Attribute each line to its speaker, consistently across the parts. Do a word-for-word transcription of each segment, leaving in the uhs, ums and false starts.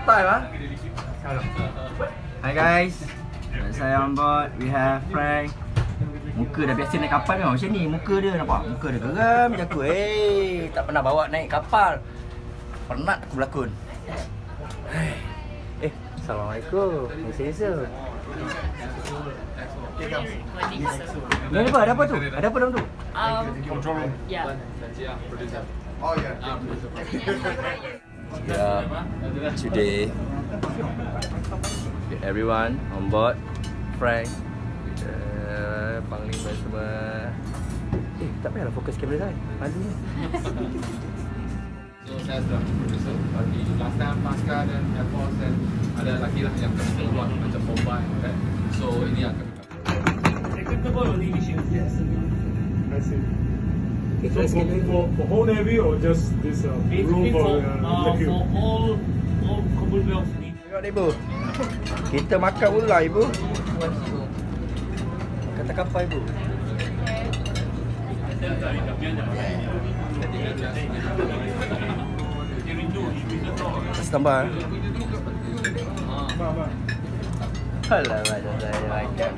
Speaker 1: time ah. Hi guys. Saya on board. We have Frank. Muka dah biasa naik kapal memang macam ni. Muka dia nampak. Muka dia geram macam aku. Eh, tak pernah bawa naik kapal. Penat aku berlakon. Eh, Assalamualaikum. Selesa. Ni apa? Ada apa tu? Ada apa dalam tu?
Speaker 2: Um, yeah.
Speaker 3: Oh yeah.
Speaker 1: Yeah. Today, everyone on board. Frank, uh, Panglima semua. Eh, tak payahlah fokus kamera saya. Malu ni.
Speaker 4: So saya sudah producer bagi last time pasca dan Air Force dan ada lagi lah yang kami keluar macam Bombay kan. So ini yang kami
Speaker 5: acceptable only mission. Yes. I see.
Speaker 1: Okay,
Speaker 5: So for, for, for whole Navy or just this uh, room for, uh,
Speaker 2: uh, for all all Commonwealth needs.
Speaker 1: Tengok ni ibu. Kita makan dulu lah ibu. Kata kapal ibu. Kasih tambah. Alah, macam saya makan.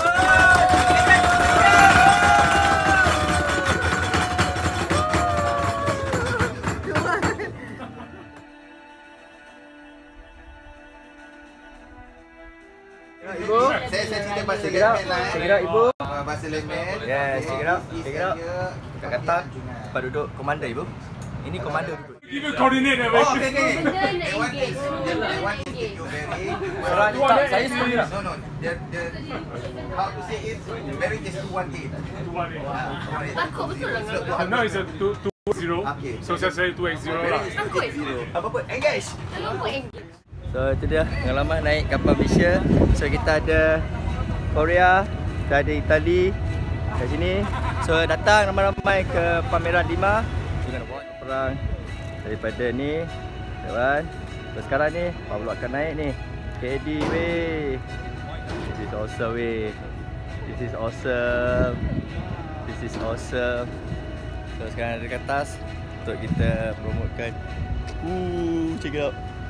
Speaker 1: Ibu,
Speaker 3: Saya saya cerita bahasa
Speaker 1: check it out,
Speaker 3: Lemon lah eh.
Speaker 1: check it out ibu.
Speaker 3: Uh, Bahasa Lemon.
Speaker 1: Yes, check it out, check it out. Kat kata, tempat duduk komander ibu. Ini komander duduk.
Speaker 5: Give a coordinate.
Speaker 3: Oh, okay, okay.
Speaker 2: Then
Speaker 3: That one is
Speaker 2: engage.
Speaker 3: that one is if you very
Speaker 1: Salah tak, saya sendiri lah.
Speaker 3: No no. The the how to say it very is to one eight.
Speaker 2: Takut betul lah.
Speaker 5: No, it's a two two zero.
Speaker 3: Okay.
Speaker 5: So saya say two eight zero lah.
Speaker 2: Takut.
Speaker 1: Apa pun, engage.
Speaker 2: Kalau pun engage.
Speaker 1: So itu dia pengalaman naik kapal Malaysia. So kita ada Korea, kita ada Itali kat sini. So datang ramai-ramai ke pameran lima. Kita nak buat perang daripada ni, kawan. So sekarang ni Pablo akan naik ni K D weh. This is awesome weh. This is awesome. This is awesome. So sekarang ada dekat atas untuk kita promotekan. Uh, check it out.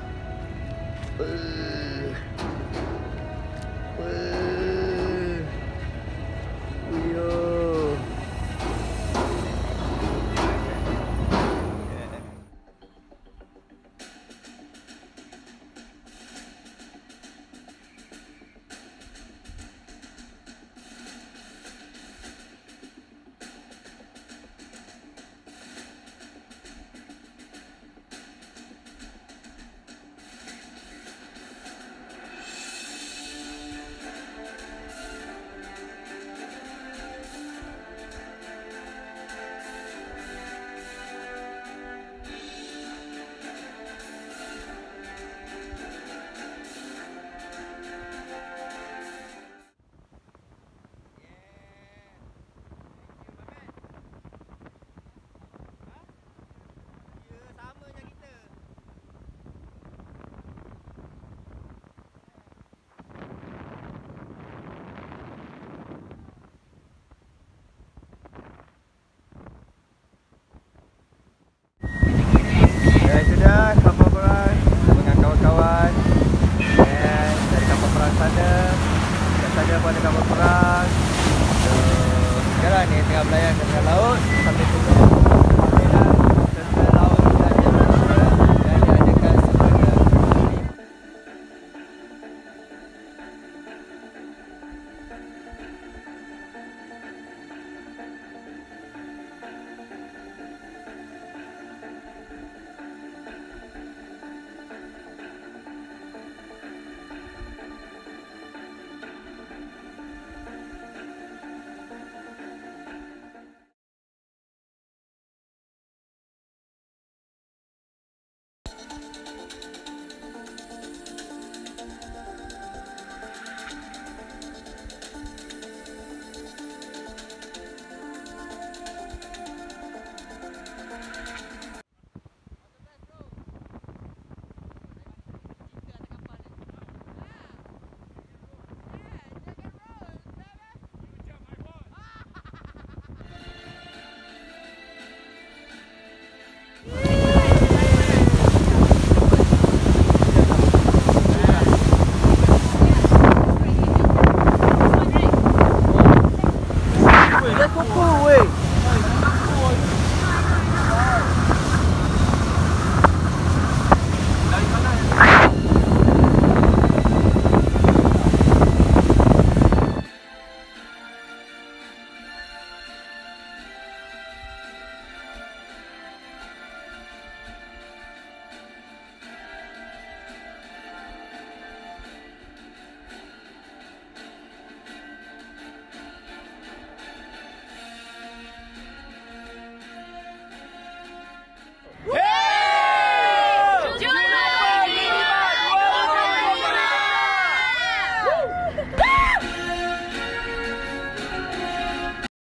Speaker 1: Uh, uh, yo. Ya itu dah kapal perang dengan kawan-kawan. Dan dari kapal perang sana, kat sana pun ada kapal perang. So sekarang ni tengah berlayar ke tengah laut sambil tunggu